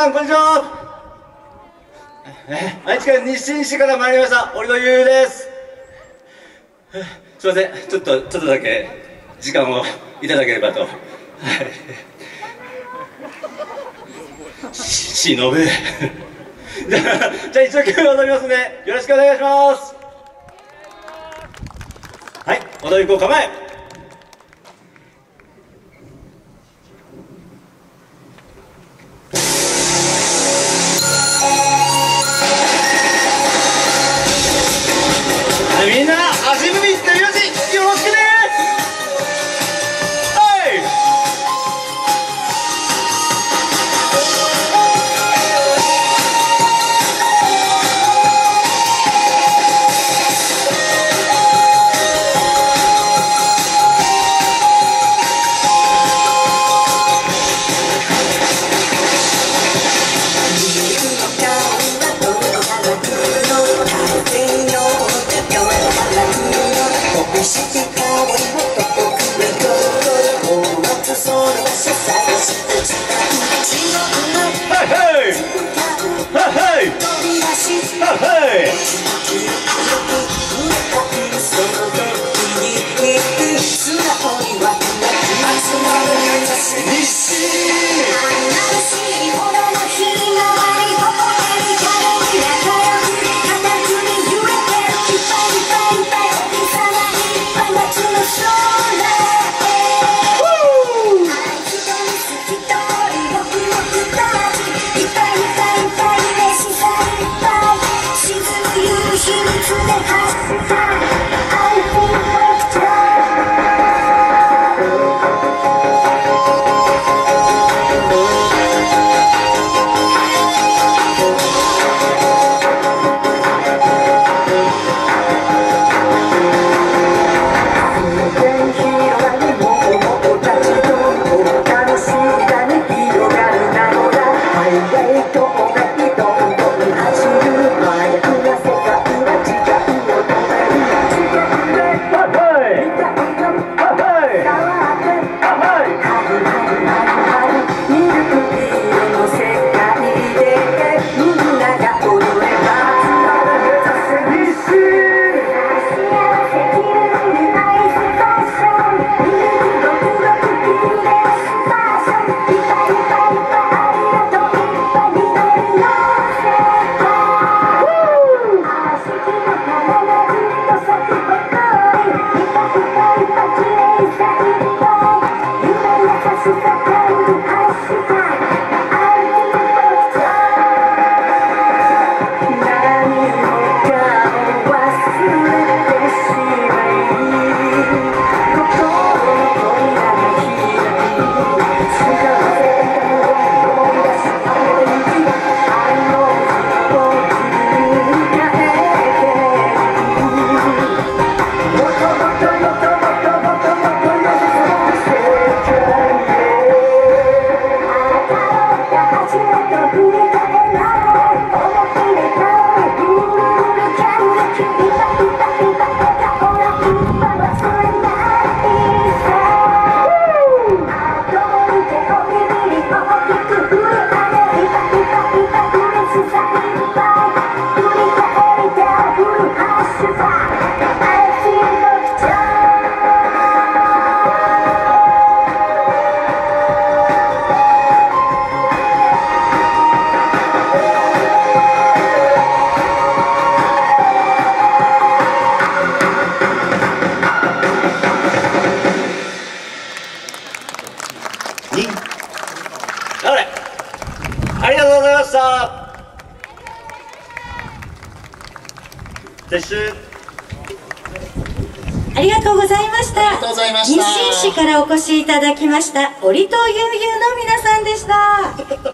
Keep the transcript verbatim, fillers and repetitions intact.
さんこんにちは。愛知県西尾市から参りました折戸悠悠です。すいません、ちょっとちょっとだけ時間をいただければと。はい、しのぶじゃあじゃあ一生懸命踊りますのでよろしくお願いします。はい、踊り子構え。みんな足踏み手拍子よろしくね。はいありがとうございました。撤収。 ありがとうございました。 ありがとうございました。 西尾市からお越しいただきました折戸悠悠の皆さんでした。